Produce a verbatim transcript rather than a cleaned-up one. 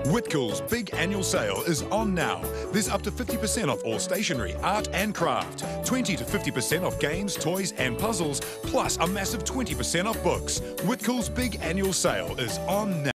Whitcoulls' big annual sale is on now. There's up to fifty percent off all stationery, art and craft, twenty to fifty percent off games, toys and puzzles, plus a massive twenty percent off books. Whitcoulls' big annual sale is on now.